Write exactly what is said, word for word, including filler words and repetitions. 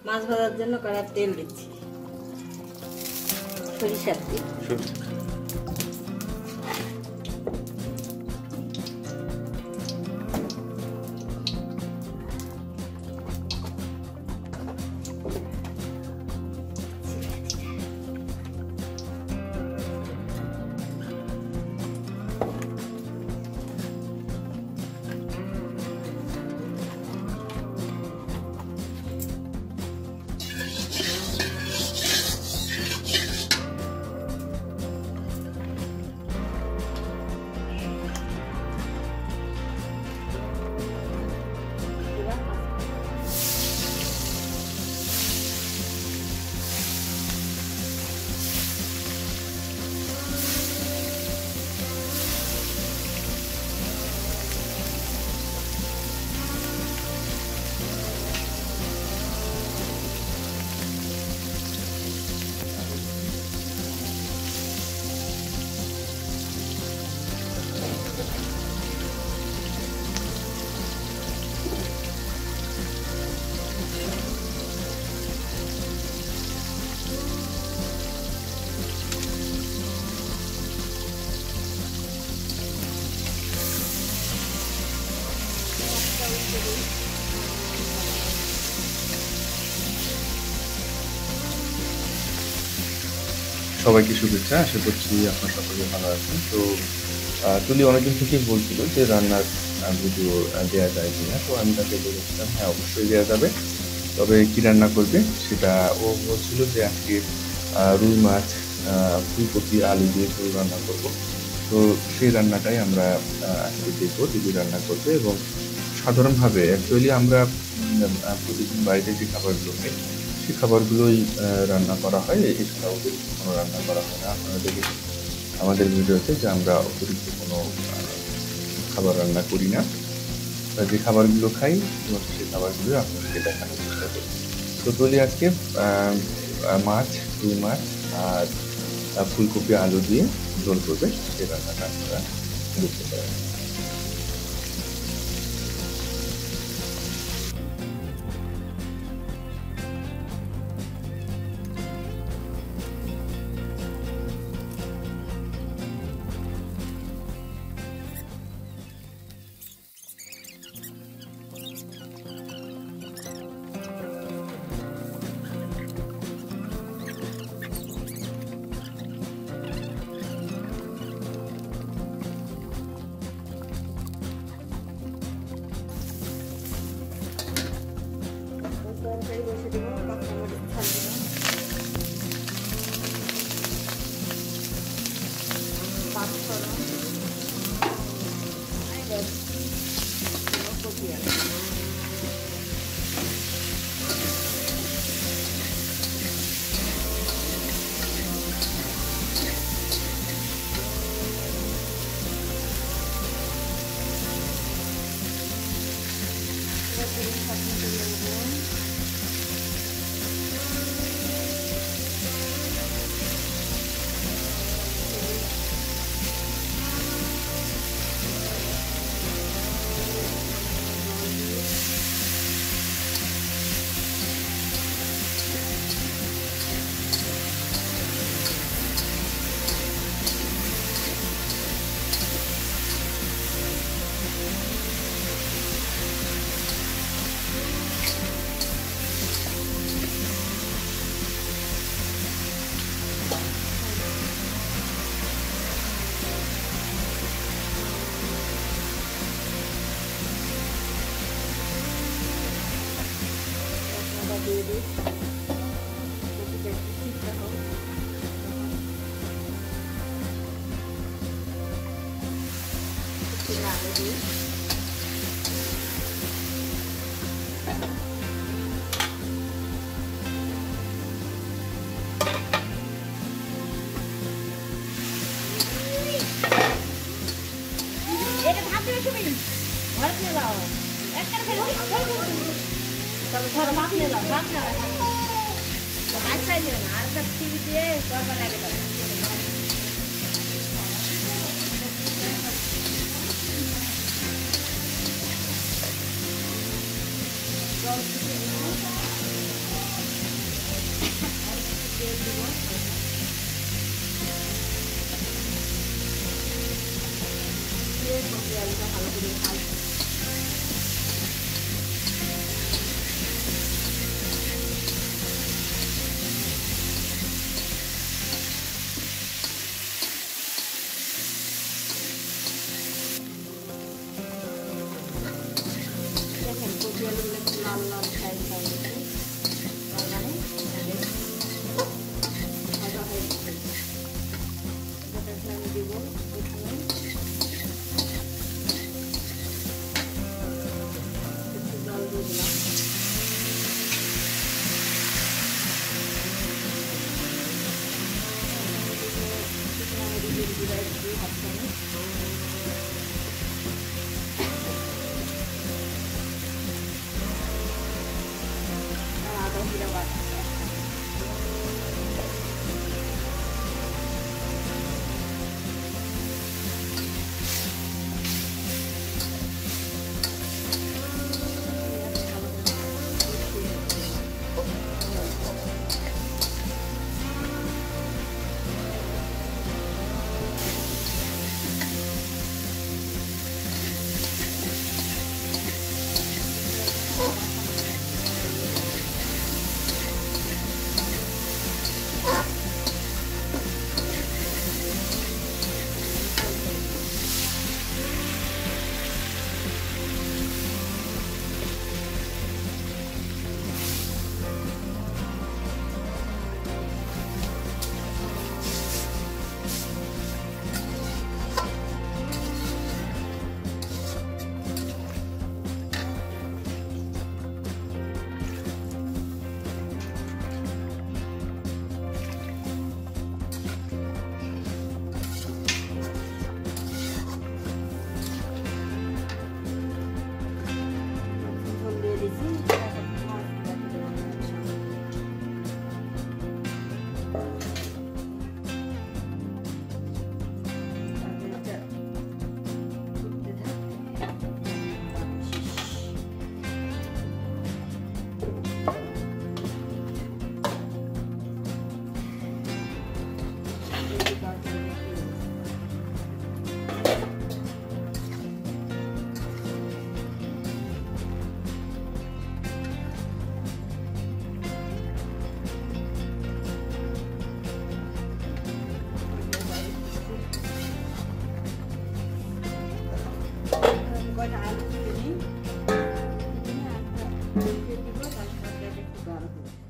মাছ ভাজার জন্য কড়াই তেল দিচ্ছি, সরিষার তেল। সবাইকে শুভেচ্ছা, আশা করছি আপনার সকলে ভালো আছেন। তো তুলি অনেকদিন থেকেই বলছিল যে রান্নার ভিডিও দেওয়া যায় কিনা, তো আমি তাকে বলেছিলাম হ্যাঁ অবশ্যই দেওয়া যাবে, তবে কি রান্না করবে সেটা ও বলছিল যে আজকে রুই মাছ ফুলকপি আলু দিয়ে ঝোল রান্না করব। তো সেই রান্নাটাই আমরা আজকে দেখবো, দিদি রান্না করবে। এবং সাধারণভাবে অ্যাকচুয়ালি আমরা প্রতিদিন বাড়িতে যে খাবারগুলো খাই সেই খাবারগুলোই রান্না করা হয়, এছাড়া অতিরিক্ত কোনো রান্না করা হয় না। আপনারা দেখেছেন আমাদের ভিডিওতে যে আমরা অতিরিক্ত কোনো খাবার রান্না করি না, যে খাবারগুলো খাই শুধুমাত্র সেই খাবারগুলো আপনাদেরকে দেখানোর চেষ্টা করি। তো তুলি আজকে মাছ, রুই মাছ আর ফুলকপি আলু দিয়ে ঝোল করবে, সেই রান্নাটা আপনারা দেখতে পারেন। পেঁয়াজটা ভালো করে ভাজবো। দেখেন কচি আলুগুলো একটু লাল লাল সাইজ হয়ে গেছে, তার মানে ভাজা হয়ে গেছে। আমি দিব এখানে একটু জল দিয়ে দিলাম। জিরা একটু হাত চামচ, আদা জিরা বাটা, কয়টা আলু দিয়ে নিই, দিয়ে দিব, তারপর একটু গাঢ় হবে।